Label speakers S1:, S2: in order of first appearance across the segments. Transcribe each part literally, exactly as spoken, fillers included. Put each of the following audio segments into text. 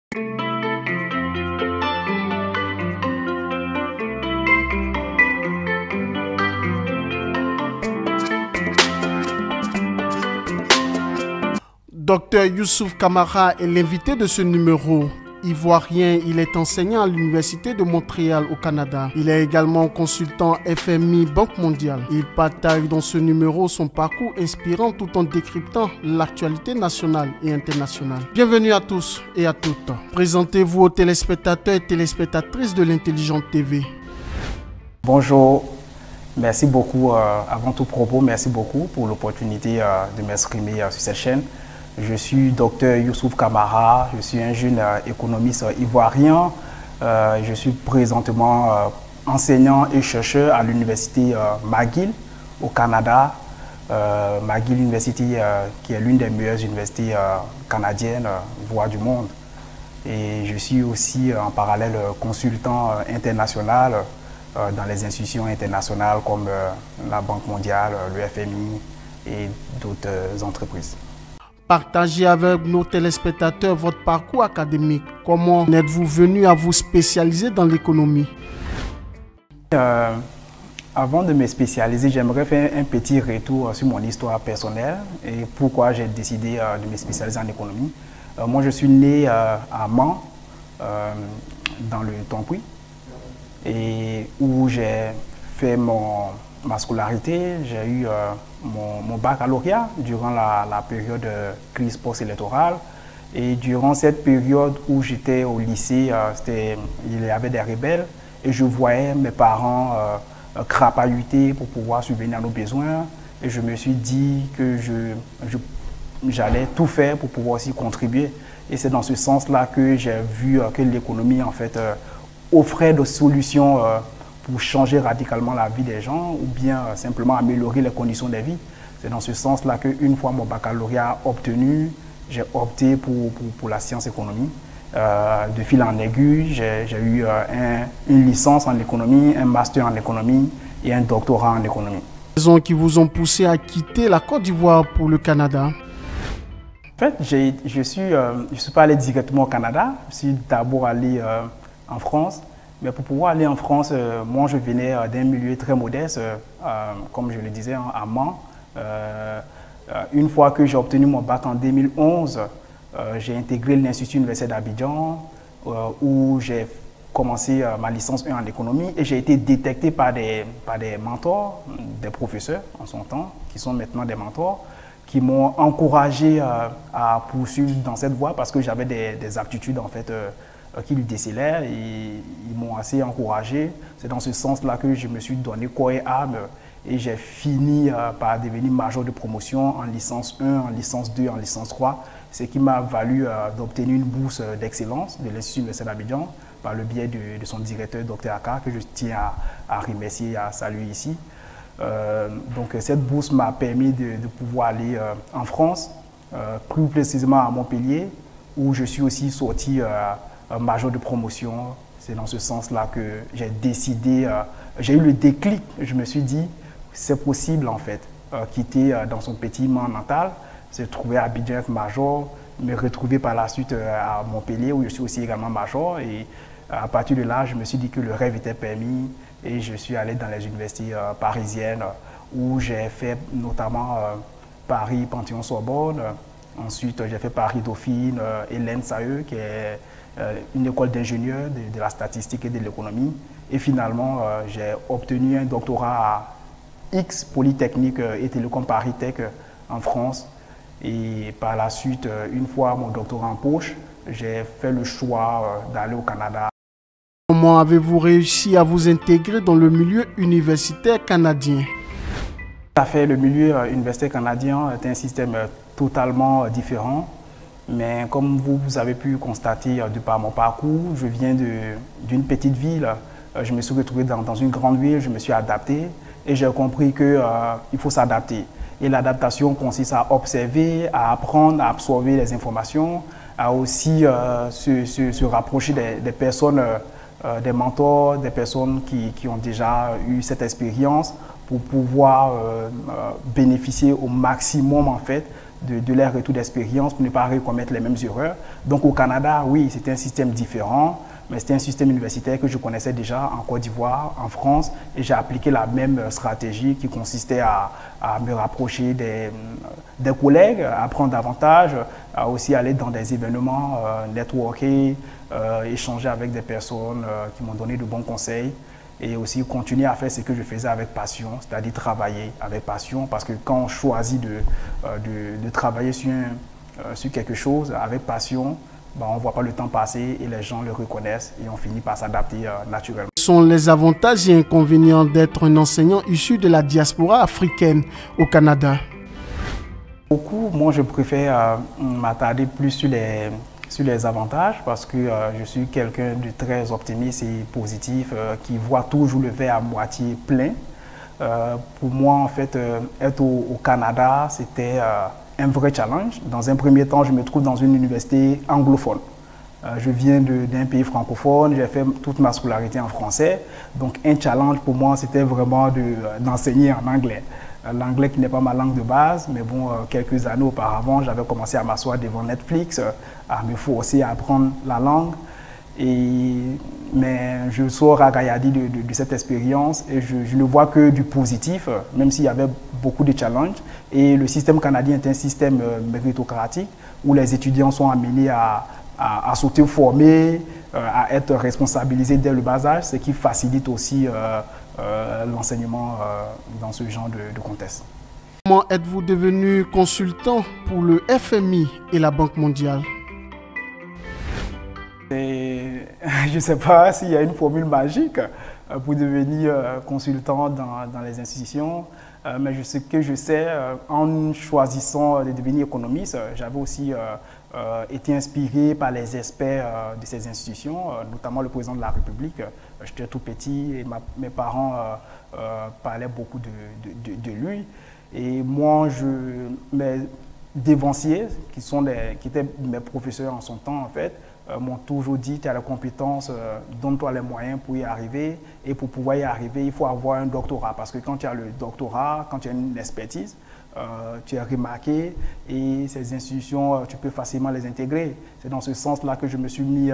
S1: Docteur Youssouf Kamara est l'invité de ce numéro. Ivoirien, il est enseignant à l'Université de Montréal au Canada. Il est également consultant F M I Banque mondiale. Il partage dans ce numéro son parcours inspirant tout en décryptant l'actualité nationale et internationale. Bienvenue à tous et à toutes. Présentez-vous aux téléspectateurs et téléspectatrices de l'Intelligente T V.
S2: Bonjour, merci beaucoup. Euh, avant tout propos, merci beaucoup pour l'opportunité euh, de m'exprimer euh, sur cette chaîne. Je suis docteur Youssouf Kamara, je suis un jeune euh, économiste euh, ivoirien. Euh, je suis présentement euh, enseignant et chercheur à l'université euh, McGill au Canada. Euh, McGill University euh, qui est l'une des meilleures universités euh, canadiennes, euh, voire du monde. Et je suis aussi euh, en parallèle euh, consultant euh, international euh, dans les institutions internationales comme euh, la Banque mondiale, euh, le F M I et d'autres euh, entreprises.
S1: Partagez avec nos téléspectateurs votre parcours académique. Comment êtes-vous venu à vous spécialiser dans l'économie?
S2: euh, Avant de me spécialiser, j'aimerais faire un petit retour sur mon histoire personnelle et pourquoi j'ai décidé euh, de me spécialiser en économie. Euh, moi, je suis né euh, à Mans, euh, dans le Tonkoui, et où j'ai fait mon, ma scolarité. J'ai eu euh, mon, mon baccalauréat durant la, la période de crise post-électorale. Et durant cette période où j'étais au lycée, euh, il y avait des rebelles et je voyais mes parents euh, crapahuter pour pouvoir subvenir à nos besoins. Et je me suis dit que je, je, j'allais tout faire pour pouvoir aussi contribuer. Et c'est dans ce sens-là que j'ai vu euh, que l'économie en fait euh, offrait des solutions euh, pour changer radicalement la vie des gens ou bien euh, simplement améliorer les conditions de vie. C'est dans ce sens-là qu'une fois mon baccalauréat obtenu, j'ai opté pour, pour, pour la science économie. Euh, de fil en aiguille, j'ai eu euh, un, une licence en économie, un master en économie et un doctorat en économie.
S1: Les raisons qui vous ont poussé à quitter la Côte d'Ivoire pour le Canada?
S2: En fait, je ne suis, euh, je suis pas allé directement au Canada, je suis d'abord allé euh, en France. Mais pour pouvoir aller en France, euh, moi je venais euh, d'un milieu très modeste, euh, euh, comme je le disais, hein, à Mans. Euh, euh, une fois que j'ai obtenu mon bac en deux mille onze, euh, j'ai intégré l'Institut universitaire d'Abidjan, euh, où j'ai commencé euh, ma licence un en économie et j'ai été détecté par des, par des mentors, des professeurs en son temps, qui sont maintenant des mentors, qui m'ont encouragé euh, à poursuivre dans cette voie parce que j'avais des, des aptitudes en fait, euh, qui lui décelaient et ils m'ont assez encouragé. C'est dans ce sens-là que je me suis donné corps et âme et j'ai fini euh, par devenir major de promotion en licence un, en licence deux, en licence trois, ce qui m'a valu euh, d'obtenir une bourse d'excellence de l'Institut universitaire d'Abidjan par le biais de, de son directeur, docteur Aka, que je tiens à, à remercier et à saluer ici. Euh, donc cette bourse m'a permis de, de pouvoir aller euh, en France, euh, plus précisément à Montpellier, où je suis aussi sorti euh, major de promotion. C'est dans ce sens-là que j'ai décidé, euh, j'ai eu le déclic, je me suis dit, c'est possible en fait, euh, quitter euh, dans son petit Mans natal, se trouver à Abidjan être major, me retrouver par la suite euh, à Montpellier où je suis aussi également major et euh, à partir de là, je me suis dit que le rêve était permis et je suis allé dans les universités euh, parisiennes où j'ai fait notamment euh, Paris Panthéon-Sorbonne, ensuite j'ai fait Paris Dauphine euh, et l'E N S A E qui est Euh, une école d'ingénieurs de, de la statistique et de l'économie. Et finalement, euh, j'ai obtenu un doctorat à X Polytechnique euh, et Télécom Paris Tech euh, en France. Et par la suite, euh, une fois mon doctorat en poche, j'ai fait le choix euh, d'aller au Canada.
S1: Comment avez-vous réussi à vous intégrer dans le milieu universitaire canadien?
S2: Tout à fait, le milieu euh, universitaire canadien est un système euh, totalement euh, différent. Mais comme vous, vous avez pu constater euh, de par mon parcours, je viens d'une petite ville. Euh, je me suis retrouvé dans, dans une grande ville, je me suis adapté et j'ai compris qu'il euh, faut s'adapter. Et l'adaptation consiste à observer, à apprendre, à absorber les informations, à aussi euh, se, se, se rapprocher des, des personnes, euh, des mentors, des personnes qui, qui ont déjà eu cette expérience pour pouvoir euh, euh, bénéficier au maximum en fait de, de leur retour d'expérience pour ne pas recommettre les mêmes erreurs. Donc au Canada, oui, c'était un système différent, mais c'était un système universitaire que je connaissais déjà en Côte d'Ivoire, en France, et j'ai appliqué la même stratégie qui consistait à, à me rapprocher des, des collègues, à apprendre davantage, à aussi aller dans des événements, euh, networker, euh, échanger avec des personnes euh, qui m'ont donné de bons conseils, et aussi continuer à faire ce que je faisais avec passion, c'est-à-dire travailler avec passion, parce que quand on choisit de, euh, de, de travailler sur, un, euh, sur quelque chose avec passion, ben, on ne voit pas le temps passer et les gens le reconnaissent et on finit par s'adapter euh, naturellement.
S1: Quels sont les avantages et inconvénients d'être un enseignant issu de la diaspora africaine au Canada?
S2: Beaucoup, moi je préfère euh, m'attarder plus sur les, sur les avantages parce que euh, je suis quelqu'un de très optimiste et positif euh, qui voit toujours le verre à moitié plein. Euh, pour moi, en fait, euh, être au, au Canada, c'était euh, un vrai challenge. Dans un premier temps, je me trouve dans une université anglophone. Euh, je viens d'un pays francophone, j'ai fait toute ma scolarité en français. Donc un challenge pour moi, c'était vraiment d'enseigner de, en anglais. Euh, L'anglais qui n'est pas ma langue de base, mais bon, euh, quelques années auparavant, j'avais commencé à m'asseoir devant Netflix, euh, à me forcer à apprendre la langue. Et, mais je sors ragaillardi de, de, de cette expérience et je, je ne vois que du positif, même s'il y avait beaucoup de challenges. Et le système canadien est un système euh, méritocratique où les étudiants sont amenés à, à, à s'auto-former, euh, à être responsabilisés dès le bas âge, ce qui facilite aussi euh, euh, l'enseignement euh, dans ce genre de, de contexte.
S1: Comment êtes-vous devenu consultant pour le F M I et la Banque mondiale?
S2: Et je ne sais pas s'il y a une formule magique pour devenir consultant dans, dans les institutions, mais je sais que je sais, en choisissant de devenir économiste, j'avais aussi été inspiré par les experts de ces institutions, notamment le président de la République. J'étais tout petit et ma, mes parents parlaient beaucoup de, de, de, de lui. Et moi, je, mes dévanciers, qui, sont des, qui étaient mes professeurs en son temps, en fait, Euh, m'ont toujours dit, tu as la compétence, euh, donne-toi les moyens pour y arriver. Et pour pouvoir y arriver, il faut avoir un doctorat. Parce que quand tu as le doctorat, quand tu as une expertise, euh, tu es remarqué et ces institutions, euh, tu peux facilement les intégrer. C'est dans ce sens-là que je me suis mis euh,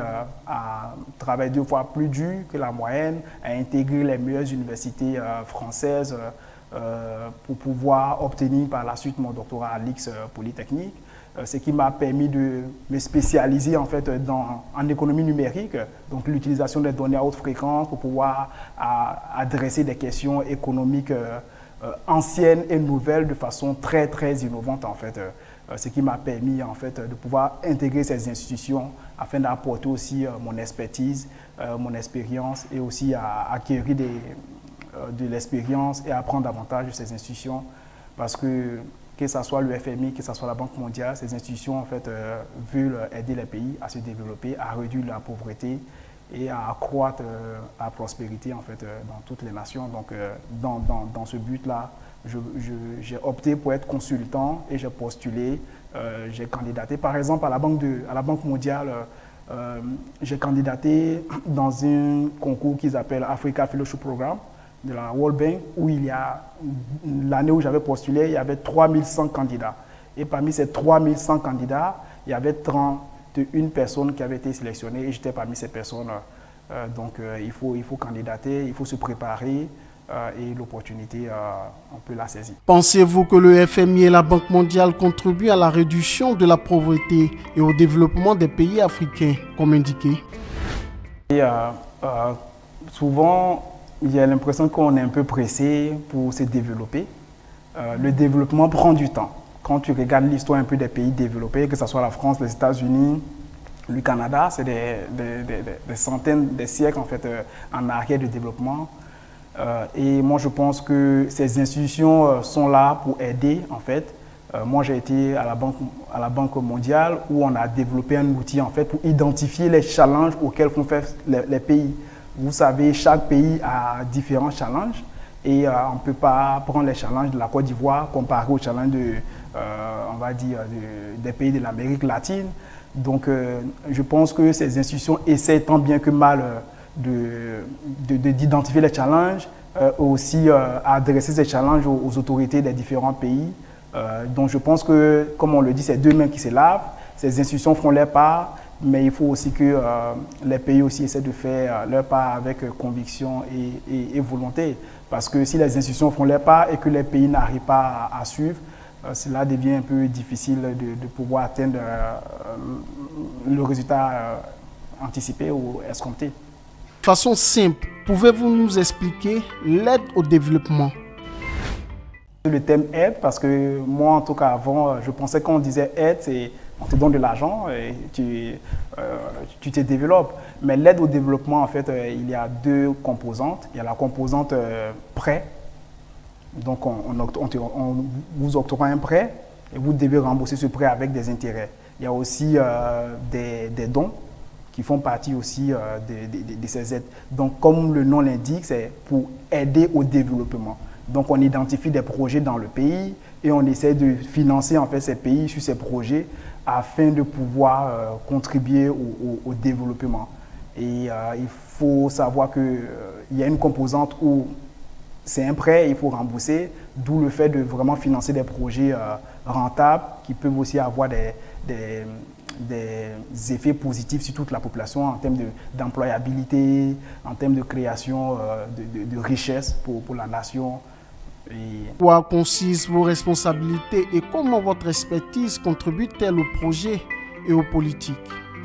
S2: à travailler deux fois plus dur que la moyenne, à intégrer les meilleures universités euh, françaises euh, pour pouvoir obtenir par la suite mon doctorat à l'I X Polytechnique. Ce qui m'a permis de me spécialiser en, fait, dans, en économie numérique, donc l'utilisation des données à haute fréquence pour pouvoir à, adresser des questions économiques euh, euh, anciennes et nouvelles de façon très très innovante en fait. Euh, ce qui m'a permis en fait de pouvoir intégrer ces institutions afin d'apporter aussi euh, mon expertise, euh, mon expérience et aussi à acquérir des, euh, de l'expérience et apprendre davantage de ces institutions parce que que ce soit le F M I, que ce soit la Banque mondiale, ces institutions en fait, euh, veulent aider les pays à se développer, à réduire la pauvreté et à accroître euh, la prospérité en fait, euh, dans toutes les nations. Donc, euh, dans, dans, dans ce but-là, j'ai opté pour être consultant et j'ai postulé, euh, j'ai candidaté. Par exemple, à la Banque, de, à la Banque mondiale, euh, j'ai candidaté dans un concours qu'ils appellent Africa Fellowship Program de la World Bank, où il y a, l'année où j'avais postulé, il y avait trois mille cent candidats. Et parmi ces trois mille cent candidats, il y avait trente et une personnes qui avaient été sélectionnées et j'étais parmi ces personnes. Euh, donc euh, il, faut, il faut candidater, il faut se préparer euh, et l'opportunité, euh, on peut la saisir.
S1: Pensez-vous que le F M I et la Banque mondiale contribuent à la réduction de la pauvreté et au développement des pays africains, comme indiqué?
S2: Et, euh, euh, souvent, il y a l'impression qu'on est un peu pressé pour se développer. Euh, le développement prend du temps. Quand tu regardes l'histoire un peu des pays développés, que ce soit la France, les États-Unis, le Canada, c'est des, des, des, des centaines de siècles en, fait, euh, en arrière de développement. Euh, et moi, je pense que ces institutions euh, sont là pour aider, en fait. Euh, moi, j'ai été à la, banque, à la Banque mondiale où on a développé un outil, en fait, pour identifier les challenges auxquels font face les, les pays. Vous savez, chaque pays a différents challenges et euh, on ne peut pas prendre les challenges de la Côte d'Ivoire comparé aux challenges de, euh, on va dire, de, des pays de l'Amérique latine. Donc, euh, je pense que ces institutions essaient tant bien que mal euh, d'identifier de, de, les challenges, euh, aussi euh, adresser ces challenges aux, aux autorités des différents pays Euh, donc je pense que, comme on le dit, c'est deux mains qui se lavent, ces institutions font leur part, mais il faut aussi que euh, les pays aussi essaient de faire leur part avec euh, conviction et, et, et volonté. Parce que si les institutions font leur part et que les pays n'arrivent pas à, à suivre, euh, cela devient un peu difficile de, de pouvoir atteindre euh, le résultat euh, anticipé ou escompté.
S1: De façon simple, pouvez-vous nous expliquer l'aide au développement?
S2: Le thème aide, parce que moi, en tout cas, avant, je pensais qu'on disait aide, c'est on te donne de l'argent et tu, euh, tu te développes. Mais l'aide au développement, en fait, euh, il y a deux composantes. Il y a la composante euh, prêt. Donc, on, on, on, on vous octroie un prêt et vous devez rembourser ce prêt avec des intérêts. Il y a aussi euh, des, des dons qui font partie aussi euh, de, de, de ces aides. Donc, comme le nom l'indique, c'est pour aider au développement. Donc, on identifie des projets dans le pays et on essaie de financer en fait ces pays sur ces projets afin de pouvoir euh, contribuer au, au, au développement. Et euh, il faut savoir qu'il euh, y a une composante où c'est un prêt, il faut rembourser, d'où le fait de vraiment financer des projets euh, rentables qui peuvent aussi avoir des, des, des effets positifs sur toute la population en termes d'employabilité, en termes de création euh, de, de, de richesse pour, pour la nation.
S1: Et... Quoi consistent vos responsabilités et comment votre expertise contribue-t-elle aux projets et aux politiques?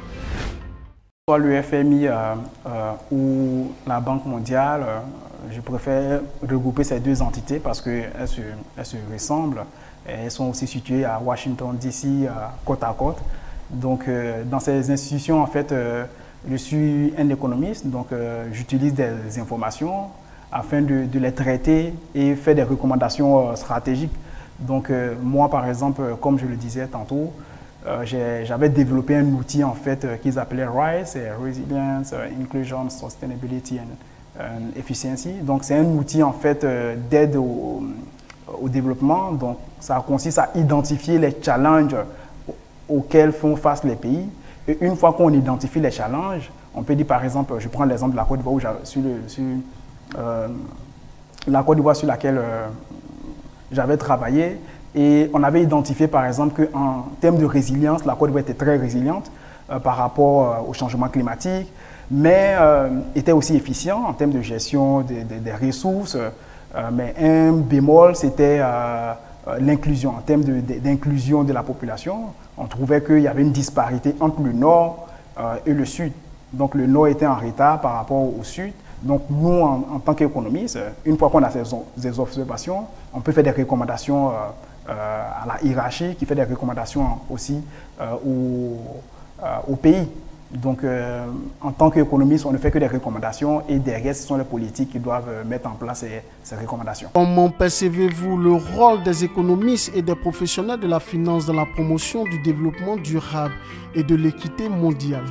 S2: Soit le F M I euh, euh, ou la Banque mondiale, euh, je préfère regrouper ces deux entités parce qu'elles se, elles se ressemblent. Elles sont aussi situées à Washington D C, euh, côte à côte. Donc, euh, dans ces institutions, en fait, euh, je suis un économiste, donc euh, j'utilise des informations afin de, de les traiter et faire des recommandations euh, stratégiques. Donc, euh, moi, par exemple, comme je le disais tantôt, euh, j'avais développé un outil en fait euh, qu'ils appelaient RISE, Resilience, Inclusion, Sustainability and, and Efficiency. Donc, c'est un outil en fait euh, d'aide au, au développement. Donc, ça consiste à identifier les challenges auxquels font face les pays. Et une fois qu'on identifie les challenges, on peut dire par exemple, je prends l'exemple de la Côte d'Ivoire, sur, le, sur euh, la Côte d'Ivoire sur laquelle euh, j'avais travaillé, et on avait identifié par exemple qu'en termes de résilience, la Côte d'Ivoire était très résiliente euh, par rapport euh, au changement climatique, mais euh, était aussi efficient en termes de gestion des, des, des ressources. Euh, mais un bémol, c'était euh, l'inclusion. En termes d'inclusion de, de la population, on trouvait qu'il y avait une disparité entre le nord euh, et le sud. Donc le nord était en retard par rapport au sud. Donc nous, en, en tant qu'économistes, une fois qu'on a ces, ces observations, on peut faire des recommandations euh, euh, à la hiérarchie, qui fait des recommandations aussi euh, au, euh, au pays. Donc euh, en tant qu'économiste, on ne fait que des recommandations et derrière, ce sont les politiques qui doivent euh, mettre en place ces, ces recommandations.
S1: Comment percevez-vous le rôle des économistes et des professionnels de la finance dans la promotion du développement durable et de l'équité mondiale?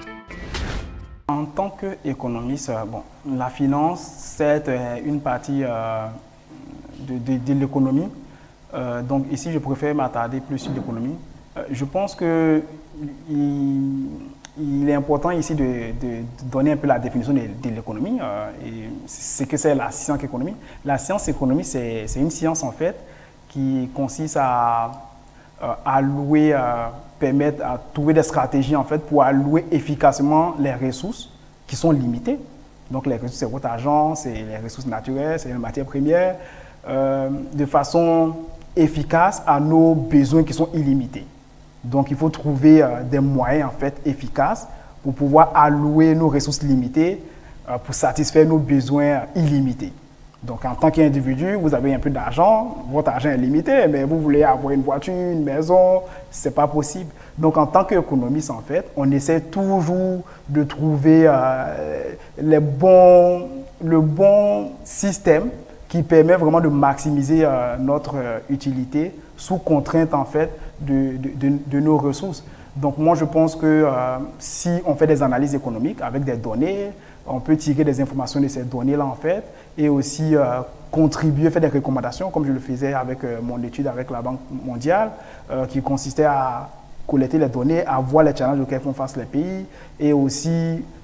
S2: En tant qu'économiste, bon, la finance, c'est une partie euh, de, de, de l'économie. Euh, donc ici, je préfère m'attarder plus sur l'économie. Euh, je pense que il, il est important ici de, de, de donner un peu la définition de, de l'économie. Euh, et c'est que c'est la science économie. La science économie, c'est une science en fait qui consiste à euh, allouer, euh, permettre à trouver des stratégies en fait pour allouer efficacement les ressources qui sont limitées. Donc les ressources, c'est votre argent, c'est les ressources naturelles, c'est les matières premières, euh, de façon efficace à nos besoins qui sont illimités. Donc il faut trouver euh, des moyens en fait efficaces pour pouvoir allouer nos ressources limitées euh, pour satisfaire nos besoins illimités. Donc en tant qu'individu, vous avez un peu d'argent, votre argent est limité, mais vous voulez avoir une voiture, une maison, ce n'est pas possible. Donc en tant qu'économiste, en fait, on essaie toujours de trouver euh, les bons, le bon système qui permet vraiment de maximiser euh, notre euh, utilité sous contrainte en fait de, de, de, de nos ressources. Donc moi je pense que euh, si on fait des analyses économiques avec des données, on peut tirer des informations de ces données-là en fait et aussi euh, contribuer, faire des recommandations comme je le faisais avec euh, mon étude avec la Banque mondiale euh, qui consistait à collecter les données, à voir les challenges auxquels font face les pays et aussi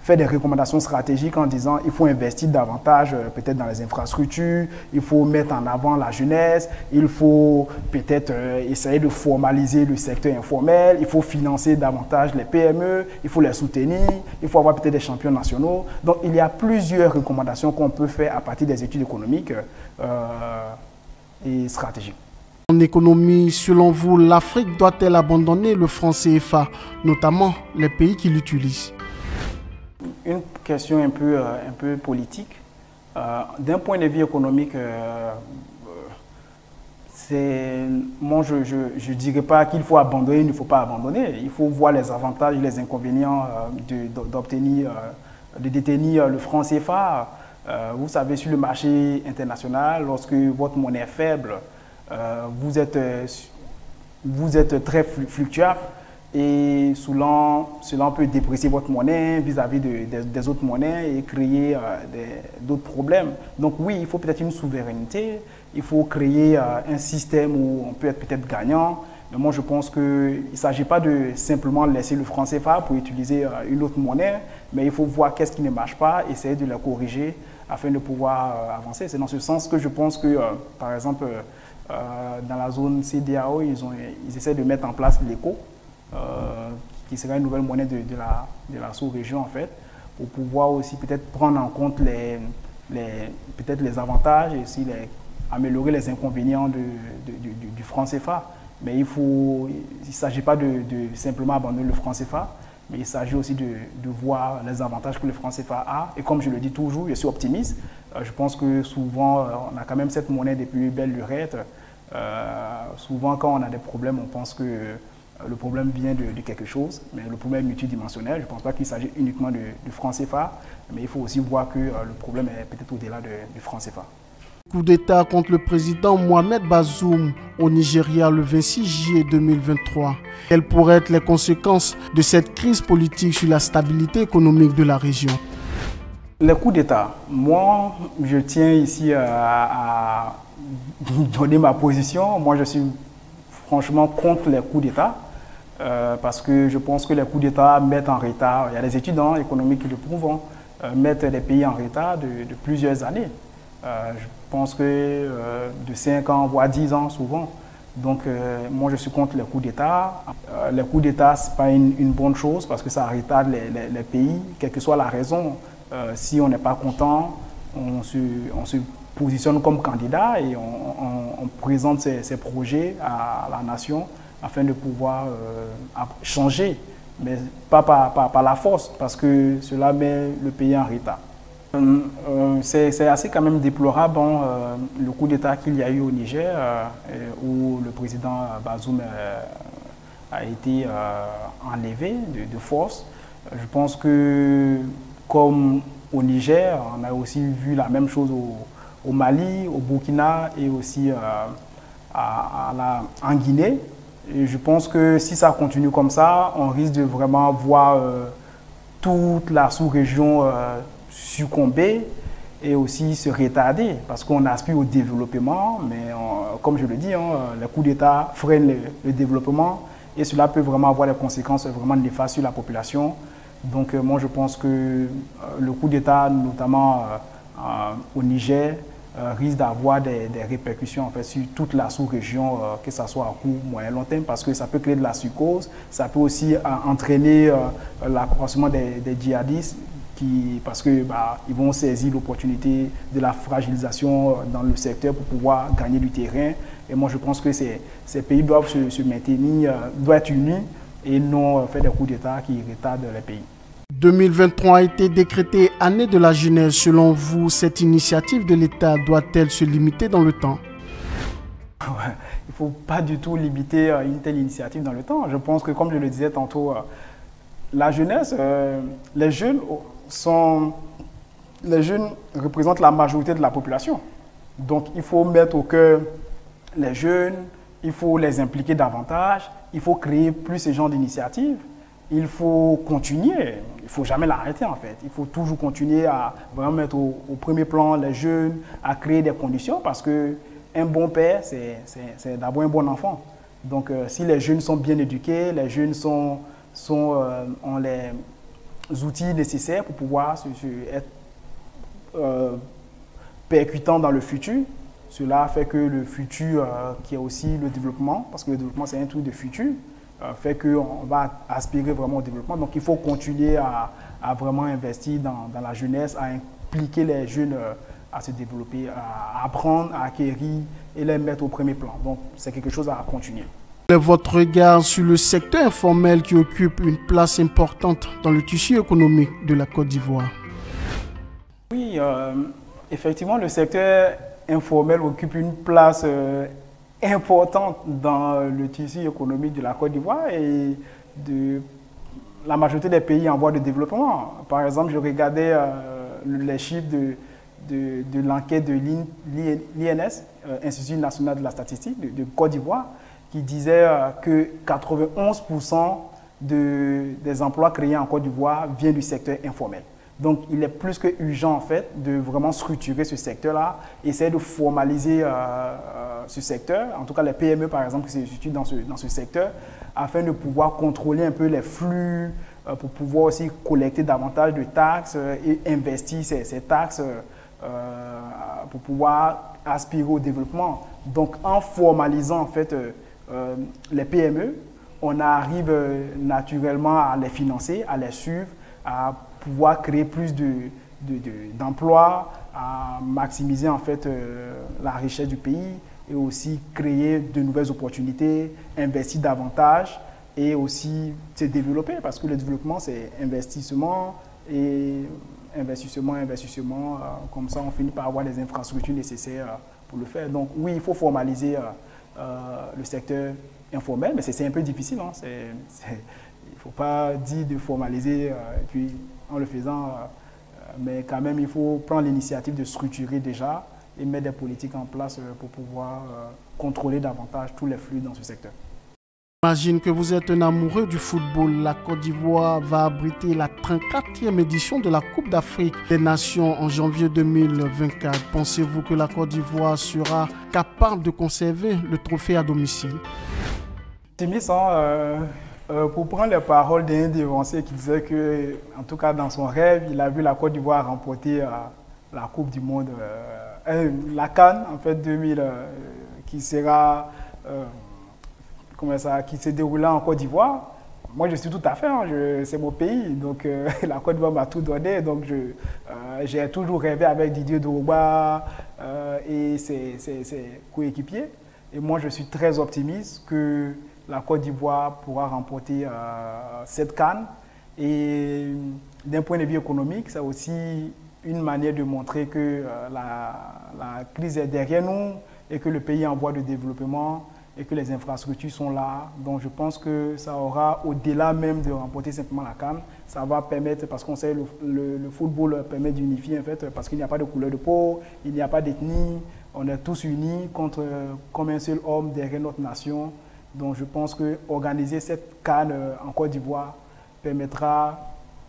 S2: faire des recommandations stratégiques en disant il faut investir davantage euh, peut-être dans les infrastructures, il faut mettre en avant la jeunesse, il faut peut-être euh, essayer de formaliser le secteur informel, il faut financer davantage les P M E, il faut les soutenir, il faut avoir peut-être des champions nationaux. Donc il y a plusieurs recommandations qu'on peut faire à partir des études économiques euh, et stratégiques.
S1: En économie, selon vous, l'Afrique doit-elle abandonner le franc C F A, notamment les pays qui l'utilisent?
S2: Une question un peu, euh, un peu politique. Euh, D'un point de vue économique, euh, c'est, moi je ne dirais pas qu'il faut abandonner, il ne faut pas abandonner. Il faut voir les avantages et les inconvénients euh, d'obtenir, euh, de détenir le franc C F A. Euh, vous savez, sur le marché international, lorsque votre monnaie est faible, Euh, vous, êtes, euh, vous êtes très fluctuable et cela, cela peut déprécier votre monnaie vis-à-vis de, de, des autres monnaies et créer euh, d'autres problèmes. Donc oui, il faut peut-être une souveraineté, il faut créer euh, un système où on peut être peut-être gagnant. Mais moi, je pense qu'il ne s'agit pas de simplement laisser le franc C F A pour utiliser euh, une autre monnaie, mais il faut voir qu'est-ce qui ne marche pas, essayer de la corriger afin de pouvoir euh, avancer. C'est dans ce sens que je pense que, euh, par exemple, euh, Euh, dans la zone C D A O, ils, ont, ils essaient de mettre en place l'E C O, euh, qui sera une nouvelle monnaie de, de la, de la sous-région en fait, pour pouvoir aussi peut-être prendre en compte les, les, peut-être les avantages et aussi les, améliorer les inconvénients de, de, de, du, du franc C F A. Mais il faut, il ne s'agit pas de, de simplement abandonner le franc C F A, mais il s'agit aussi de, de voir les avantages que le franc C F A a. Et comme je le dis toujours, je suis optimiste. Euh, je pense que souvent, euh, on a quand même cette monnaie depuis belle lurette. Euh, souvent, quand on a des problèmes, on pense que euh, le problème vient de, de quelque chose, mais le problème est multidimensionnel. Je ne pense pas qu'il s'agit uniquement du franc C F A, mais il faut aussi voir que euh, le problème est peut-être au-delà de, du franc C F A.
S1: Coup d'État contre le président Mohamed Bazoum au Nigeria le vingt-six juillet deux mille vingt-trois. Quelles pourraient être les conséquences de cette crise politique sur la stabilité économique de la région?
S2: Les coups d'État, moi, je tiens ici à, à donner ma position. Moi, je suis franchement contre les coups d'État euh, parce que je pense que les coups d'État mettent en retard, il y a des études hein, économiques qui le prouvent, euh, mettent les pays en retard de, de plusieurs années. Euh, je pense que euh, de cinq ans, voire dix ans souvent. Donc, euh, moi, je suis contre les coups d'État. Euh, les coups d'État, ce n'est pas une, une bonne chose parce que ça retarde les, les, les pays, quelle que soit la raison. Euh, si on n'est pas content, on se, on se positionne comme candidat et on, on, on présente ses, ses projets à la nation afin de pouvoir euh, changer, mais pas par, par, par la force parce que cela met le pays en retard. Euh, euh, c'est assez quand même déplorable hein, euh, le coup d'État qu'il y a eu au Niger euh, où le président Bazoum euh, a été euh, enlevé de, de force. Je pense que comme au Niger, on a aussi vu la même chose au, au Mali, au Burkina et aussi euh, à, à la, en Guinée. Et je pense que si ça continue comme ça, on risque de vraiment voir euh, toute la sous-région euh, succomber et aussi se retarder parce qu'on aspire au développement, mais on, comme je le dis, hein, les coups d'État freinent le, le développement et cela peut vraiment avoir des conséquences vraiment néfastes sur la population. Donc euh, moi je pense que euh, le coup d'État, notamment euh, euh, au Niger, euh, risque d'avoir des, des répercussions en fait, sur toute la sous-région, euh, que ce soit à court, moyen, long terme, parce que ça peut créer de la psychose, ça peut aussi euh, entraîner euh, l'accroissement des, des djihadistes, qui, parce qu'ils bah, vont saisir l'opportunité de la fragilisation dans le secteur pour pouvoir gagner du terrain. Et moi je pense que ces, ces pays doivent se, se maintenir, euh, doivent être unis, et non faire des coups d'État qui retardent les pays.
S1: deux mille vingt-trois a été décrétée année de la jeunesse. Selon vous, cette initiative de l'État doit-elle se limiter dans le temps?
S2: Il ne faut pas du tout limiter une telle initiative dans le temps. Je pense que, comme je le disais tantôt, la jeunesse, euh, les jeunes sont, les jeunes représentent la majorité de la population. Donc, il faut mettre au cœur les jeunes, il faut les impliquer davantage, il faut créer plus ce genre d'initiatives. Il faut continuer, il ne faut jamais l'arrêter en fait. Il faut toujours continuer à vraiment mettre au, au premier plan les jeunes, à créer des conditions parce qu'un bon père, c'est d'abord un bon enfant. Donc euh, si les jeunes sont bien éduqués, les jeunes sont, sont, euh, ont, les, outils nécessaires pour pouvoir se, se, être euh, percutant dans le futur. Cela fait que le futur, euh, qui est aussi le développement, parce que le développement c'est un truc de futur, euh, fait qu'on va aspirer vraiment au développement. Donc il faut continuer à, à vraiment investir dans, dans la jeunesse, à impliquer les jeunes euh, à se développer, à apprendre, à acquérir et les mettre au premier plan. Donc c'est quelque chose à continuer.
S1: Quel est votre regard sur le secteur informel qui occupe une place importante dans le tissu économique de la Côte d'Ivoire?
S2: Oui, euh, effectivement, le secteur informel occupe une place euh, importante dans le tissu économique de la Côte d'Ivoire et de la majorité des pays en voie de développement. Par exemple, je regardais euh, les chiffres de, de, de l'enquête de l'I N S, euh, Institut national de la statistique de, de Côte d'Ivoire, qui disait euh, que quatre-vingt-onze pour cent de, des emplois créés en Côte d'Ivoire viennent du secteur informel. Donc, il est plus que urgent, en fait, de vraiment structurer ce secteur-là, essayer de formaliser euh, euh, ce secteur, en tout cas les P M E, par exemple, qui se situent dans ce, dans ce secteur, afin de pouvoir contrôler un peu les flux, euh, pour pouvoir aussi collecter davantage de taxes euh, et investir ces, ces taxes euh, pour pouvoir aspirer au développement. Donc, en formalisant, en fait, euh, euh, les P M E, on arrive euh, naturellement à les financer, à les suivre, à pouvoir créer plus de, de, de, d'emplois, à maximiser en fait euh, la richesse du pays et aussi créer de nouvelles opportunités, investir davantage et aussi se développer parce que le développement c'est investissement et investissement, investissement, euh, comme ça on finit par avoir les infrastructures nécessaires pour le faire. Donc oui, il faut formaliser euh, euh, le secteur informel, mais c'est un peu difficile. Hein. C'est, c'est, il ne faut pas dire de formaliser euh, et puis en le faisant, euh, mais quand même il faut prendre l'initiative de structurer déjà et mettre des politiques en place euh, pour pouvoir euh, contrôler davantage tous les flux dans ce secteur.
S1: J'imagine que vous êtes un amoureux du football. La Côte d'Ivoire va abriter la trente-quatrième édition de la Coupe d'Afrique des Nations en janvier deux mille vingt-quatre. Pensez-vous que la Côte d'Ivoire sera capable de conserver le trophée à domicile?
S2: Optimiste, hein, euh, euh, pour prendre les paroles d'un dévancier qui disait que, en tout cas dans son rêve, il a vu la Côte d'Ivoire remporter euh, la Coupe du Monde, euh, euh, la CAN en fait deux mille, euh, qui sera euh, comment ça, qui s'est déroulée en Côte d'Ivoire. Moi, je suis tout à fait, hein, c'est mon pays, donc euh, la Côte d'Ivoire m'a tout donné, donc euh, j'ai toujours rêvé avec Didier Drogba euh, et ses, ses, ses coéquipiers. Et moi, je suis très optimiste que la Côte d'Ivoire pourra remporter euh, cette CAN. Et d'un point de vue économique, c'est aussi une manière de montrer que euh, la, la crise est derrière nous et que le pays est en voie de développement et que les infrastructures sont là. Donc je pense que ça aura, au-delà même de remporter simplement la CAN, ça va permettre, parce qu'on sait le, le, le football permet d'unifier en fait, parce qu'il n'y a pas de couleur de peau, il n'y a pas d'ethnie, on est tous unis contre, comme un seul homme derrière notre nation. Donc je pense qu'organiser cette CAN en Côte d'Ivoire permettra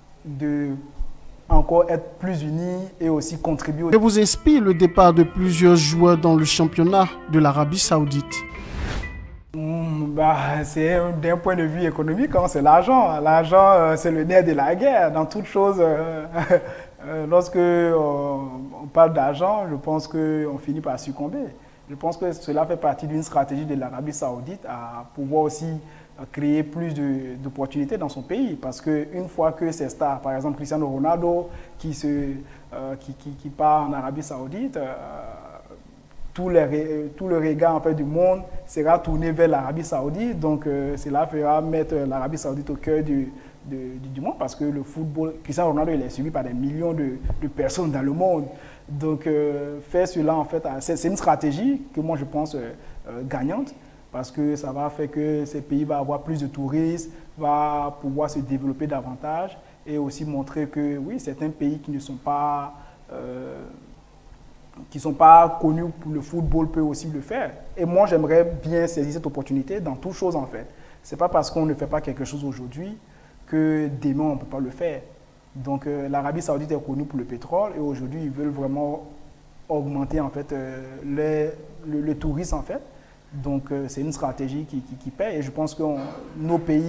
S2: de encore être plus unis et aussi contribuer.
S1: Que vous inspire le départ de plusieurs joueurs dans le championnat de l'Arabie Saoudite?
S2: Mmh, bah, c'est d'un point de vue économique, hein, c'est l'argent. L'argent, euh, c'est le nerf de la guerre. Dans toute chose, euh, euh, lorsque euh, on parle d'argent, je pense qu'on finit par succomber. Je pense que cela fait partie d'une stratégie de l'Arabie Saoudite à pouvoir aussi créer plus d'opportunités dans son pays. Parce qu'une fois que ces stars, par exemple Cristiano Ronaldo, qui, se, euh, qui, qui, qui part en Arabie Saoudite, euh, tout, les, tout le regard en fait, du monde sera tourné vers l'Arabie Saoudite. Donc euh, cela fera mettre l'Arabie Saoudite au cœur du, du, du monde parce que le football, Cristiano Ronaldo, il est suivi par des millions de, de personnes dans le monde. Donc euh, faire cela, en fait, c'est une stratégie que moi je pense euh, euh, gagnante parce que ça va faire que ces pays vont avoir plus de touristes, va pouvoir se développer davantage et aussi montrer que oui, certains pays qui ne sont pas, euh, qui sont pas connus pour le football peuvent aussi le faire. Et moi, j'aimerais bien saisir cette opportunité dans toutes choses en fait. Ce n'est pas parce qu'on ne fait pas quelque chose aujourd'hui que demain on ne peut pas le faire. Donc euh, l'Arabie Saoudite est connue pour le pétrole et aujourd'hui ils veulent vraiment augmenter en fait euh, les, le, le tourisme en fait. Donc euh, c'est une stratégie qui, qui, qui paie et je pense que on, nos pays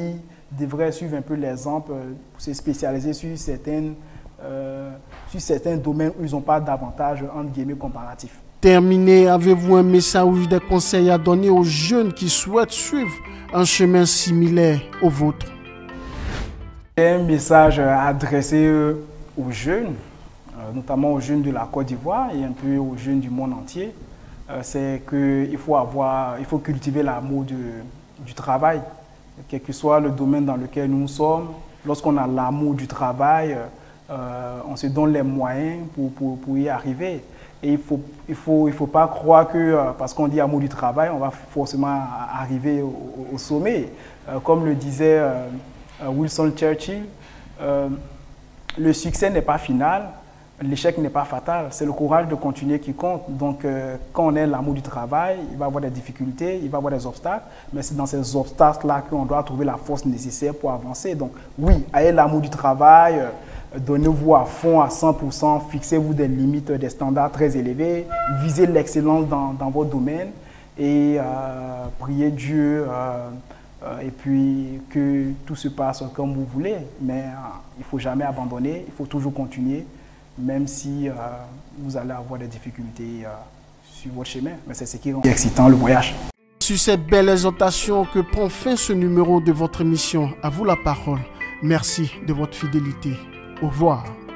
S2: devraient suivre un peu l'exemple pour se spécialiser sur, certaines, euh, sur certains domaines où ils n'ont pas d'avantage entre guillemets comparatifs.
S1: Terminé, avez-vous un message ou des conseils à donner aux jeunes qui souhaitent suivre un chemin similaire au vôtre?
S2: Un message adressé aux jeunes, notamment aux jeunes de la Côte d'Ivoire et un peu aux jeunes du monde entier, c'est qu'il faut avoir, il faut cultiver l'amour du travail, quel que soit le domaine dans lequel nous sommes. Lorsqu'on a l'amour du travail, euh, on se donne les moyens pour, pour, pour y arriver. Et il ne faut, il faut, il faut pas croire que euh, parce qu'on dit amour du travail, on va forcément arriver au, au sommet. Euh, comme le disait euh, Winston Churchill, euh, le succès n'est pas final, l'échec n'est pas fatal, c'est le courage de continuer qui compte. Donc euh, quand on a l'amour du travail, il va y avoir des difficultés, il va y avoir des obstacles, mais c'est dans ces obstacles-là qu'on doit trouver la force nécessaire pour avancer. Donc oui, ayez l'amour du travail, euh, donnez-vous à fond, à cent pour cent, fixez-vous des limites, des standards très élevés, visez l'excellence dans, dans votre domaine et euh, priez Dieu euh, euh, et puis que tout se passe comme vous voulez. Mais euh, il ne faut jamais abandonner, il faut toujours continuer, même si euh, vous allez avoir des difficultés euh, sur votre chemin. Mais c'est ce qui rend excitant le voyage.
S1: Sur cette belle exhortation que prend fin ce numéro de votre émission, à vous la parole. Merci de votre fidélité. Au revoir.